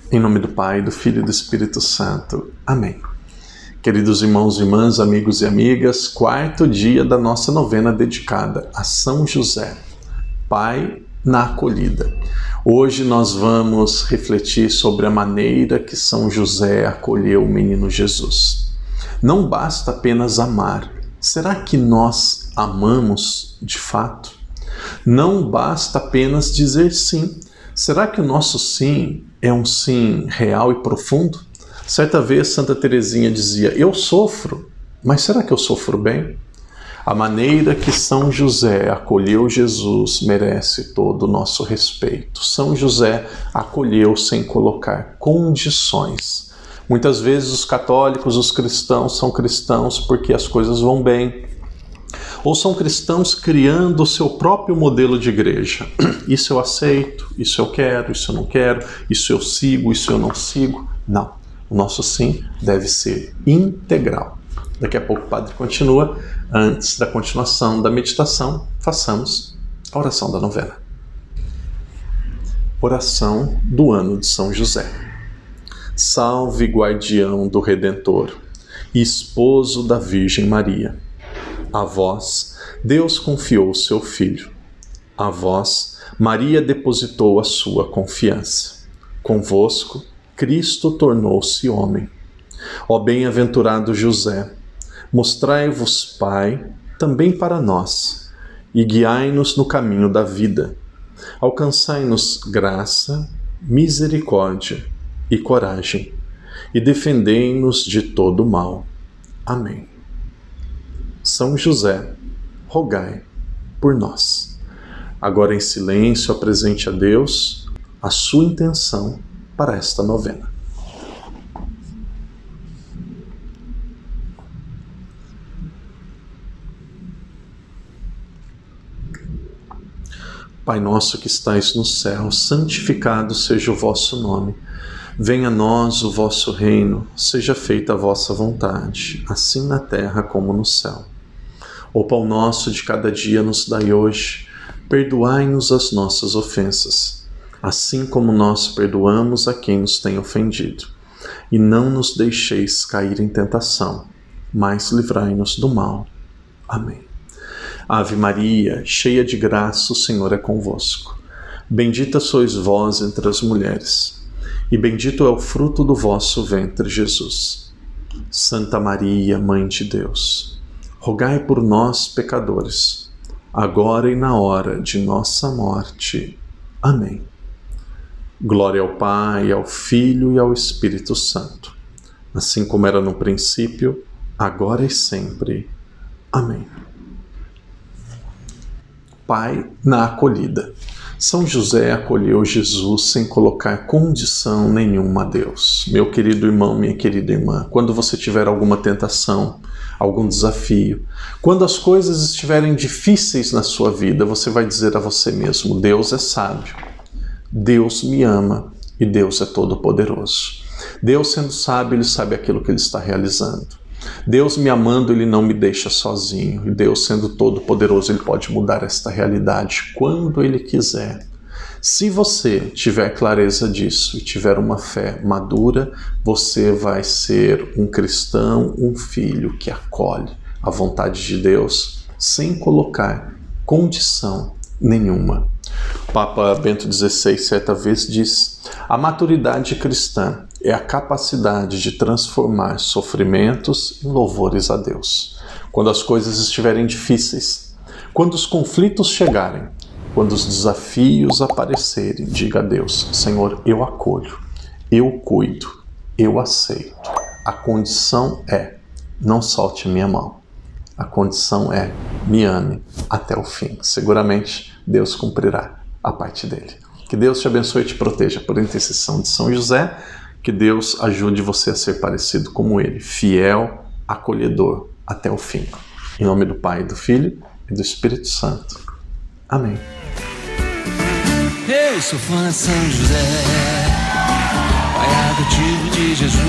Em nome do Pai, do Filho e do Espírito Santo. Amém. Queridos irmãos e irmãs, amigos e amigas, quarto dia da nossa novena dedicada a São José, Pai na acolhida. Hoje nós vamos refletir sobre a maneira que São José acolheu o menino Jesus. Não basta apenas amar. Será que nós amamos de fato? Não basta apenas dizer sim. Será que o nosso sim é um sim real e profundo? Certa vez Santa Teresinha dizia: eu sofro, mas será que eu sofro bem? A maneira que São José acolheu Jesus merece todo o nosso respeito. São José acolheu sem colocar condições. Muitas vezes os católicos, os cristãos, são cristãos porque as coisas vão bem. Ou são cristãos criando o seu próprio modelo de igreja. Isso eu aceito, isso eu quero, isso eu não quero, isso eu sigo, isso eu não sigo. Não. O nosso sim deve ser integral. Daqui a pouco o Padre continua. Antes da continuação da meditação, façamos a oração da novena. Oração do ano de São José. Salve, guardião do Redentor e esposo da Virgem Maria. A vós, Deus confiou o seu Filho. A vós, Maria depositou a sua confiança. Convosco, Cristo tornou-se homem. Ó bem-aventurado José, mostrai-vos Pai também para nós e guiai-nos no caminho da vida. Alcançai-nos graça, misericórdia e coragem e defendei-nos de todo mal. Amém. São José, rogai por nós. Agora em silêncio apresente a Deus a sua intenção para esta novena. Pai nosso que estais no céu, santificado seja o vosso nome. Venha a nós o vosso reino, seja feita a vossa vontade, assim na terra como no céu. O pão nosso de cada dia nos dai hoje, perdoai-nos as nossas ofensas, assim como nós perdoamos a quem nos tem ofendido. E não nos deixeis cair em tentação, mas livrai-nos do mal. Amém. Ave Maria, cheia de graça, o Senhor é convosco. Bendita sois vós entre as mulheres, e bendito é o fruto do vosso ventre, Jesus. Santa Maria, Mãe de Deus, rogai por nós, pecadores, agora e na hora de nossa morte. Amém. Glória ao Pai, ao Filho e ao Espírito Santo, assim como era no princípio, agora e sempre. Amém. Pai na acolhida. São José acolheu Jesus sem colocar condição nenhuma a Deus. Meu querido irmão, minha querida irmã, quando você tiver alguma tentação, algum desafio, quando as coisas estiverem difíceis na sua vida, você vai dizer a você mesmo: Deus é sábio, Deus me ama e Deus é todo-poderoso. Deus, sendo sábio, Ele sabe aquilo que Ele está realizando. Deus me amando, Ele não me deixa sozinho. E Deus, sendo todo-poderoso, Ele pode mudar esta realidade quando Ele quiser. Se você tiver clareza disso e tiver uma fé madura, você vai ser um cristão, um filho que acolhe a vontade de Deus sem colocar condição nenhuma. O Papa Bento XVI certa vez diz: a maturidade cristã é a capacidade de transformar sofrimentos em louvores a Deus. Quando as coisas estiverem difíceis, quando os conflitos chegarem, quando os desafios aparecerem, diga a Deus: Senhor, eu acolho, eu cuido, eu aceito. A condição é: não solte minha mão. A condição é: me ame até o fim. Seguramente Deus cumprirá a parte dele. Que Deus te abençoe e te proteja por intercessão de São José. Que Deus ajude você a ser parecido como ele, fiel, acolhedor até o fim. Em nome do Pai, do Filho e do Espírito Santo. Amém. Eu sou fã de São José, pai adotivo de Jesus,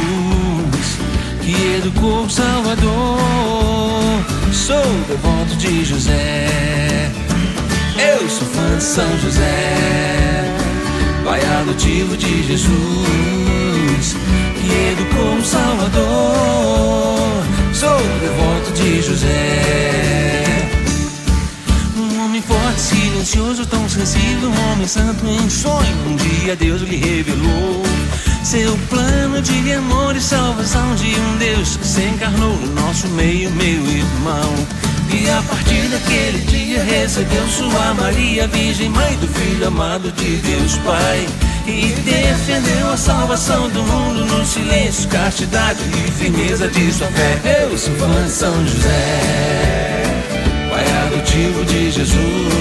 que educou o Salvador. Sou devoto de José. Eu sou fã de São José, pai adotivo de Jesus, que educou um Salvador. Sou devoto de José, um homem forte, silencioso, tão sensível, um homem santo em sonho. Um dia Deus lhe revelou seu plano de amor e salvação, de um Deus que se encarnou no nosso meio, meu irmão. E a partir daquele dia recebeu sua Maria, Virgem Mãe do Filho amado de Deus Pai, e defendeu a salvação do mundo no silêncio, castidade e firmeza de sua fé. Eu sou fã de São José, pai adotivo de Jesus,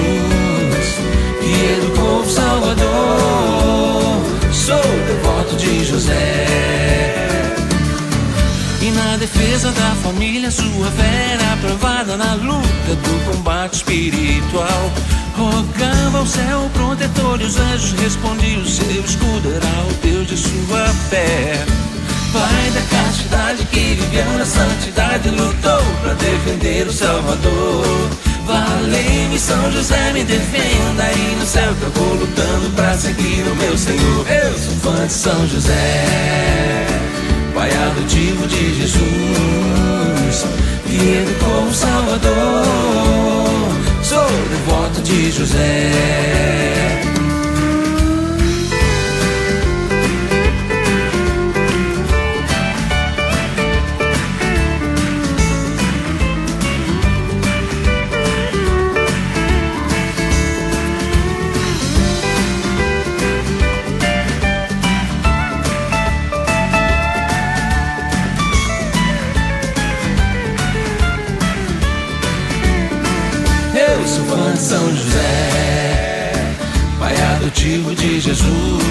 que educou o Salvador. Sou devoto de José, e na defesa da família sua fé era provada na luta do combate espiritual. Rogava ao céu protetor e os anjos respondiam: o seu escudo era o Deus de sua fé. Pai da castidade que viveu na santidade, lutou para defender o Salvador. Valei-me, São José, me defenda aí no céu, que eu vou lutando pra seguir o meu Senhor. Eu sou fã de São José, pai adotivo de Jesus, que educou o Salvador. Sou devoto de José. Eu sou fã de São José, pai adotivo de Jesus,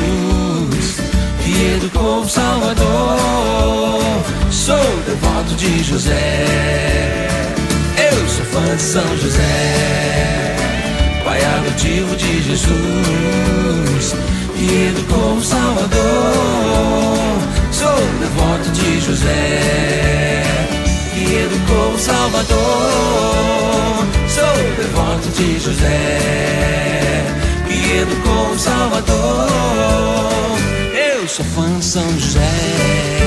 que educou o Salvador. Sou devoto de José. Eu sou fã de São José, pai adotivo de Jesus, que educou o Salvador. Sou devoto de José, que educou o Salvador. Sou devoto de José, que educou o Salvador. Eu sou fã de São José.